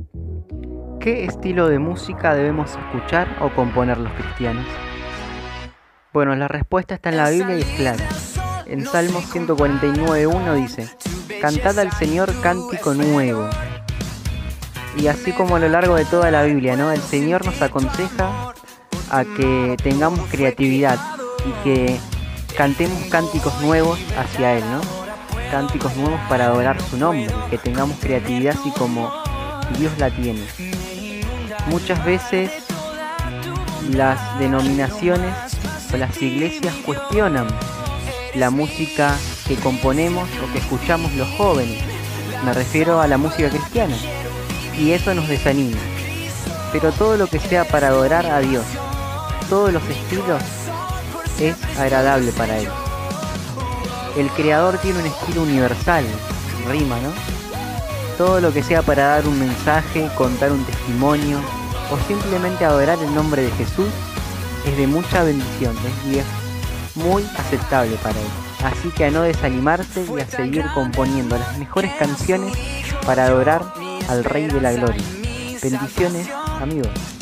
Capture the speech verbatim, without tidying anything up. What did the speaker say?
¿Qué estilo de música debemos escuchar o componer los cristianos? Bueno, la respuesta está en la Biblia y es clara. En Salmos ciento cuarenta y nueve uno dice: Cantad al Señor cántico nuevo. Y así como a lo largo de toda la Biblia, ¿no? El Señor nos aconseja a que tengamos creatividad y que cantemos cánticos nuevos hacia Él, ¿no? Cánticos nuevos para adorar su nombre, que tengamos creatividad así como Dios la tiene. Muchas veces las denominaciones o las iglesias cuestionan la música que componemos o que escuchamos los jóvenes. Me refiero a la música cristiana. Y eso nos desanima. Pero todo lo que sea para adorar a Dios, todos los estilos, es agradable para Él. El Creador tiene un estilo universal, rima, ¿no? Todo lo que sea para dar un mensaje, contar un testimonio o simplemente adorar el nombre de Jesús es de mucha bendición, es muy aceptable para Él. Así que a no desanimarse y a seguir componiendo las mejores canciones para adorar al Rey de la Gloria. Bendiciones, amigos.